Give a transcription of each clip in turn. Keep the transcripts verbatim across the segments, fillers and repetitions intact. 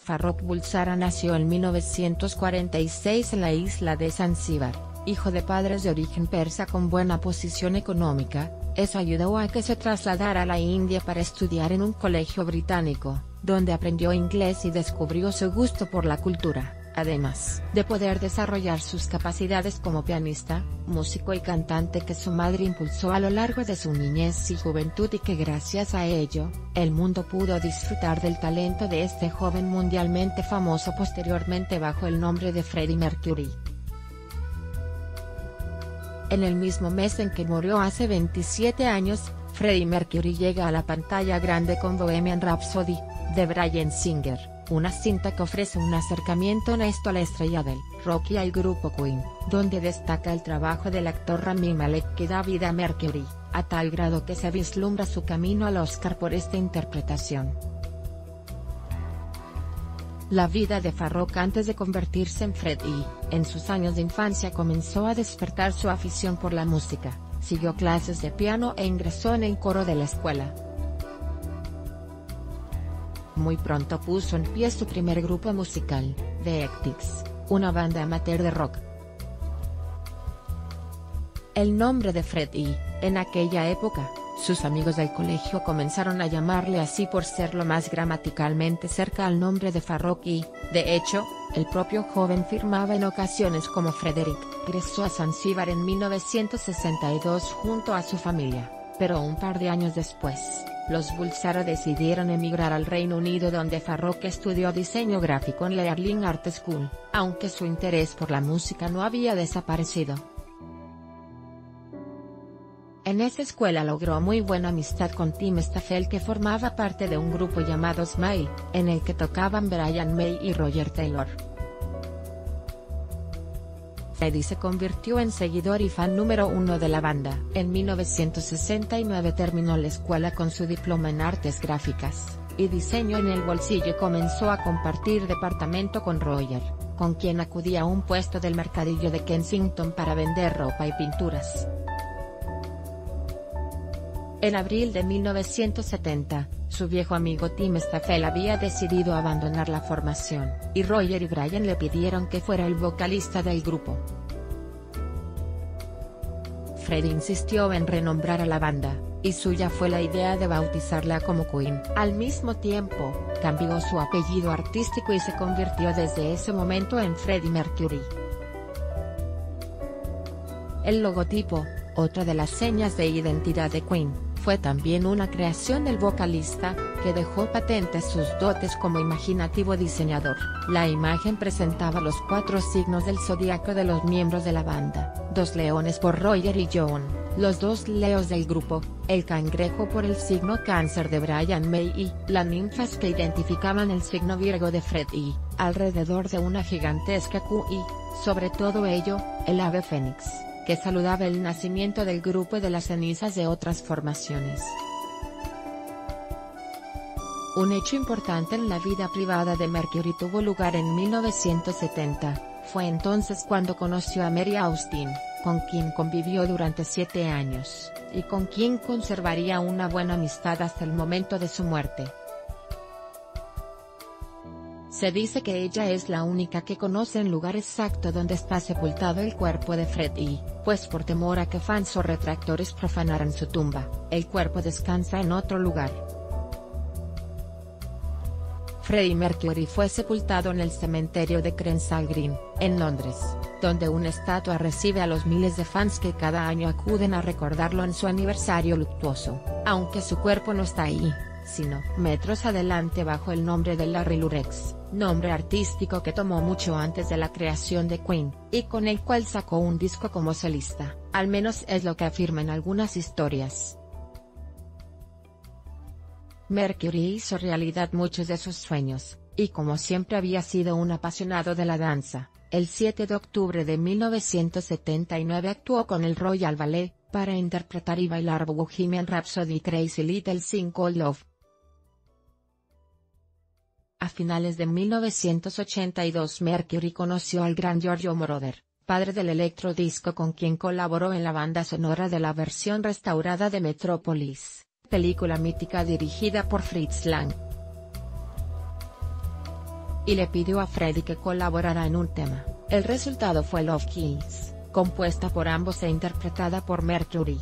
Farrokh Bulsara nació en mil novecientos cuarenta y seis en la isla de Zanzíbar, hijo de padres de origen persa con buena posición económica. Eso ayudó a que se trasladara a la India para estudiar en un colegio británico, donde aprendió inglés y descubrió su gusto por la cultura, además de poder desarrollar sus capacidades como pianista, músico y cantante que su madre impulsó a lo largo de su niñez y juventud, y que gracias a ello, el mundo pudo disfrutar del talento de este joven mundialmente famoso posteriormente bajo el nombre de Freddie Mercury. En el mismo mes en que murió hace veintisiete años, Freddie Mercury llega a la pantalla grande con Bohemian Rhapsody, de Bryan Singer, una cinta que ofrece un acercamiento honesto a la estrella del rock y al grupo Queen, donde destaca el trabajo del actor Rami Malek que da vida a Mercury, a tal grado que se vislumbra su camino al Oscar por esta interpretación. La vida de Farrokh antes de convertirse en Freddie. En sus años de infancia comenzó a despertar su afición por la música, siguió clases de piano e ingresó en el coro de la escuela. Muy pronto puso en pie su primer grupo musical, The Ectics, una banda amateur de rock. El nombre de Freddie, en aquella época, sus amigos del colegio comenzaron a llamarle así por ser lo más gramaticalmente cerca al nombre de Farrokh y, de hecho, el propio joven firmaba en ocasiones como Frederick. Regresó a Zanzíbar en mil novecientos sesenta y dos junto a su familia, pero un par de años después, los Bulsara decidieron emigrar al Reino Unido, donde Farrokh estudió diseño gráfico en la Earling Art School, aunque su interés por la música no había desaparecido. En esa escuela logró muy buena amistad con Tim Staffell, que formaba parte de un grupo llamado Smile, en el que tocaban Brian May y Roger Taylor. Freddie se convirtió en seguidor y fan número uno de la banda. En mil novecientos sesenta y nueve terminó la escuela con su diploma en artes gráficas y diseño en el bolsillo, y comenzó a compartir departamento con Roger, con quien acudía a un puesto del mercadillo de Kensington para vender ropa y pinturas. En abril de mil novecientos setenta, su viejo amigo Tim Staffell había decidido abandonar la formación, y Roger y Brian le pidieron que fuera el vocalista del grupo. Freddie insistió en renombrar a la banda, y suya fue la idea de bautizarla como Queen. Al mismo tiempo, cambió su apellido artístico y se convirtió desde ese momento en Freddie Mercury. El logotipo, otra de las señas de identidad de Queen, fue también una creación del vocalista, que dejó patentes sus dotes como imaginativo diseñador. La imagen presentaba los cuatro signos del zodiaco de los miembros de la banda, dos leones por Roger y John, los dos leos del grupo, el cangrejo por el signo cáncer de Brian May y las ninfas que identificaban el signo Virgo de Freddie, alrededor de una gigantesca Q y, sobre todo ello, el ave fénix, que saludaba el nacimiento del grupo de las cenizas de otras formaciones. Un hecho importante en la vida privada de Mercury tuvo lugar en mil novecientos setenta, fue entonces cuando conoció a Mary Austin, con quien convivió durante siete años, y con quien conservaría una buena amistad hasta el momento de su muerte. Se dice que ella es la única que conoce el lugar exacto donde está sepultado el cuerpo de Freddie, pues por temor a que fans o retractores profanaran su tumba, el cuerpo descansa en otro lugar. Freddie Mercury fue sepultado en el cementerio de Kensal Green, en Londres, donde una estatua recibe a los miles de fans que cada año acuden a recordarlo en su aniversario luctuoso, aunque su cuerpo no está ahí, sino metros adelante bajo el nombre de Larry Lurex, nombre artístico que tomó mucho antes de la creación de Queen, y con el cual sacó un disco como solista, al menos es lo que afirman algunas historias. Mercury hizo realidad muchos de sus sueños, y como siempre había sido un apasionado de la danza, el siete de octubre de mil novecientos setenta y nueve actuó con el Royal Ballet, para interpretar y bailar Bohemian Rhapsody y Crazy Little Thing Called Love. A finales de mil novecientos ochenta y dos Mercury conoció al gran Giorgio Moroder, padre del electrodisco, con quien colaboró en la banda sonora de la versión restaurada de Metropolis, película mítica dirigida por Fritz Lang. y le pidió a Freddie que colaborara en un tema. El resultado fue Love Kills, compuesta por ambos e interpretada por Mercury.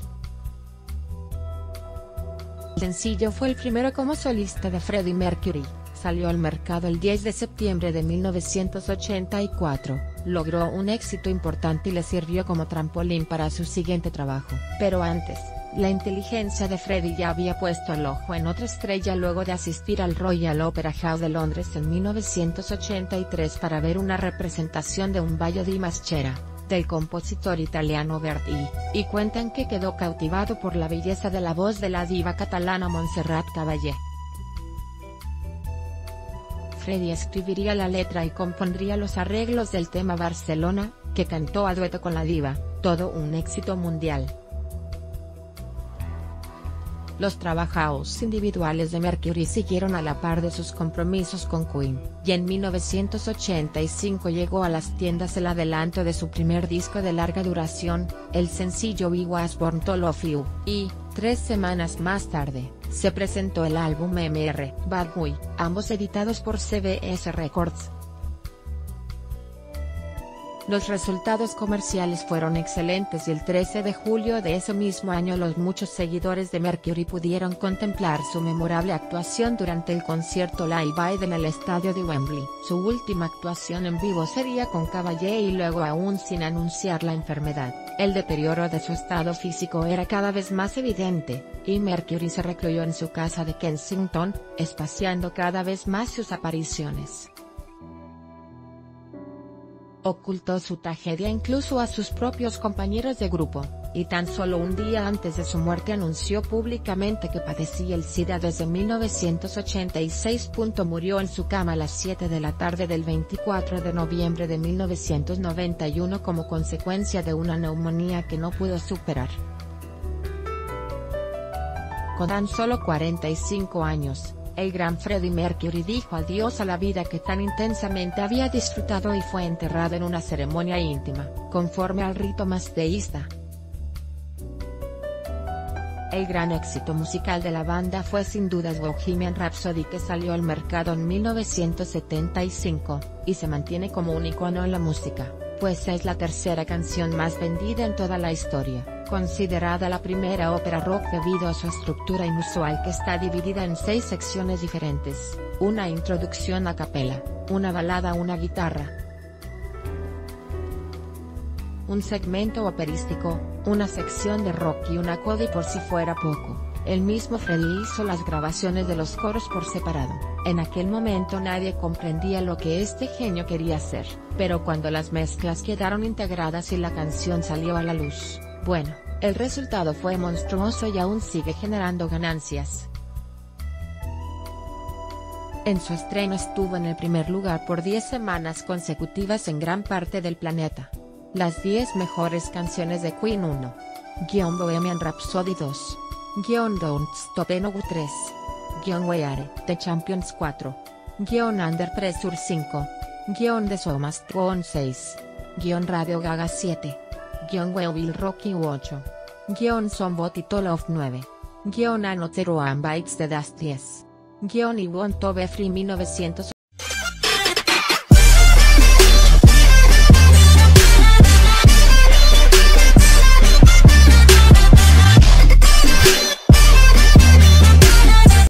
El sencillo fue el primero como solista de Freddie Mercury, salió al mercado el diez de septiembre de mil novecientos ochenta y cuatro, logró un éxito importante y le sirvió como trampolín para su siguiente trabajo. Pero antes, la inteligencia de Freddie ya había puesto el ojo en otra estrella luego de asistir al Royal Opera House de Londres en mil novecientos ochenta y tres para ver una representación de un ballo di Maschera, del compositor italiano Verdi, y cuentan que quedó cautivado por la belleza de la voz de la diva catalana Montserrat Caballé. Freddie escribiría la letra y compondría los arreglos del tema Barcelona, que cantó a dueto con la diva, todo un éxito mundial. Los trabajos individuales de Mercury siguieron a la par de sus compromisos con Queen, y en mil novecientos ochenta y cinco llegó a las tiendas el adelanto de su primer disco de larga duración, el sencillo I Was Born to Love You, y, tres semanas más tarde, se presentó el álbum M R Bad Boy, ambos editados por C B S Records. Los resultados comerciales fueron excelentes y el trece de julio de ese mismo año los muchos seguidores de Mercury pudieron contemplar su memorable actuación durante el concierto Live Aid en el estadio de Wembley. Su última actuación en vivo sería con Caballé y luego aún sin anunciar la enfermedad. El deterioro de su estado físico era cada vez más evidente, y Mercury se recluyó en su casa de Kensington, espaciando cada vez más sus apariciones. Ocultó su tragedia incluso a sus propios compañeros de grupo, y tan solo un día antes de su muerte anunció públicamente que padecía el SIDA desde mil novecientos ochenta y seis. Murió en su cama a las siete de la tarde del veinticuatro de noviembre de mil novecientos noventa y uno como consecuencia de una neumonía que no pudo superar. Con tan solo cuarenta y cinco años, el gran Freddie Mercury dijo adiós a la vida que tan intensamente había disfrutado y fue enterrado en una ceremonia íntima, conforme al rito mazdeísta. El gran éxito musical de la banda fue sin dudas Bohemian Rhapsody, que salió al mercado en mil novecientos setenta y cinco, y se mantiene como un icono en la música, pues es la tercera canción más vendida en toda la historia, considerada la primera ópera rock debido a su estructura inusual que está dividida en seis secciones diferentes, una introducción a capela, una balada, una guitarra, un segmento operístico, una sección de rock y una coda, y por si fuera poco, el mismo Freddie hizo las grabaciones de los coros por separado. En aquel momento nadie comprendía lo que este genio quería hacer, pero cuando las mezclas quedaron integradas y la canción salió a la luz, bueno, el resultado fue monstruoso y aún sigue generando ganancias. En su estreno estuvo en el primer lugar por diez semanas consecutivas en gran parte del planeta. Las diez mejores canciones de Queen uno. Bohemian Rhapsody dos. Don't Stop No tres. We Are The Champions cuatro. Under Pressure cinco. The Show Must Go On seis. Radio Gaga siete. We Will Rock You ocho. Somebody to Love nueve. Another One Bites the Dust diez. I Want to Be Free mil novecientos